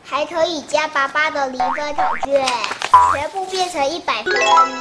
还可以加88的0分考卷，全部变成100分。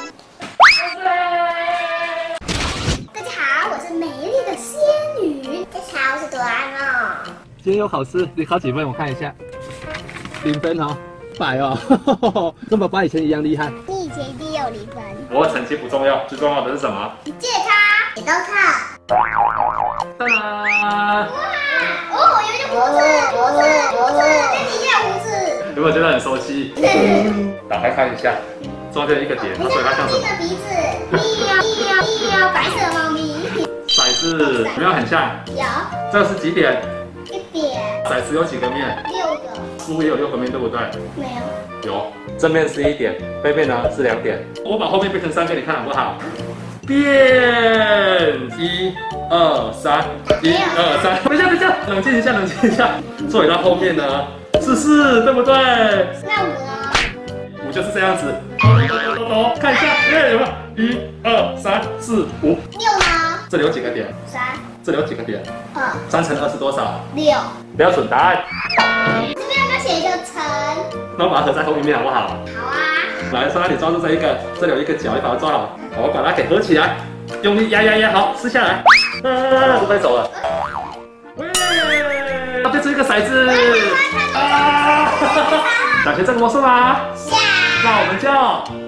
大家好，我是美丽的仙女。大家好，我是朵拉诺。 今天有考试，你考几分？我看一下，0分哦，100哦，跟爸爸以前一样厉害。 你以前一定有0分。 不过成绩不重要，最重要的是什么？ 借它，也都看。 当然， 哦，有点胡子，跟你一样胡子。 有没有觉得很熟悉？打开看一下，中间一个点，所以它像什么？ 的鼻子，喵，白色的猫咪。 骰子有没有很像？ 有这个是几点？ 1点骰子有几个面 ，6个， 书也有6个面，对不对？ 没有。 有，正面是1点，背面呢是2点。我把后面变成3给你看好不好？变1、2、3，1、2、3。等一下，冷静一下。所以到后面呢是4，对不对？ 那5呢 ？5就是这样子。看一下，有没有？1、2、3、4、5。 6呢？ 这里有几个点 3、 这里有几个点 2、 ？3乘2是多少 6。 标准答案。 这边要不要写一个乘？ 那我把它合在同一面好不好？ 好啊。 来，说你抓住这一个，这里有一个角，你把它抓好，我把它给合起来，用力压，好，撕下来，都飞走了。喂，它变成一个骰子。想学这个魔术吗？那我们就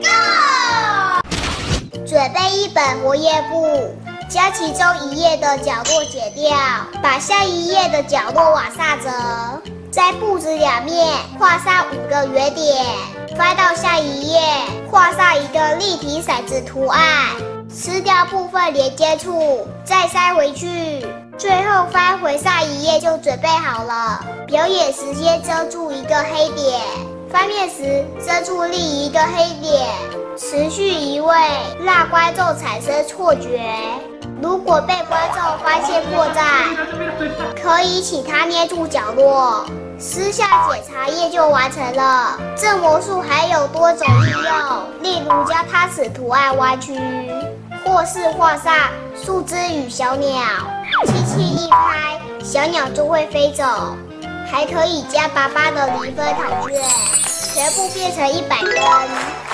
Go！ 准备一本活页簿，将其中1页的角落剪掉，把下一页的角落往下折，在簿子2面画上5个圆点，翻到下一页，画上一个立体骰子图案，撕掉部分连接处，再塞回去，最后翻回上一页就准备好了。表演时先遮住一个黑点，翻面时遮住另一个黑点，持续移位，让观众产生错觉。如果被观众发现破绽，可以请他捏住角落，撕下检查页就完成了。这魔术还有多种应用，例如将汤匙图案弯曲，或是画上树枝与小鸟，轻轻一拍，小鸟就会飞走。还可以加88的0分考卷，全部变成100分。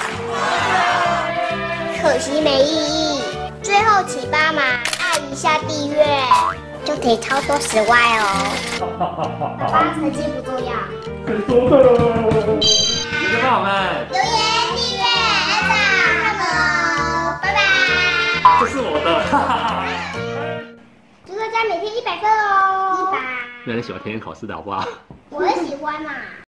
可惜没意义。最后请帮忙按一下订阅，就可以操作10万哦。爸爸成绩不重要。 很多的，你的朋友们， 留言、订阅、按赞，Hello，拜拜。 这是我的， 祝大家每天100分哦。100。 那你喜欢天天考试的好不好？ 我很喜欢嘛。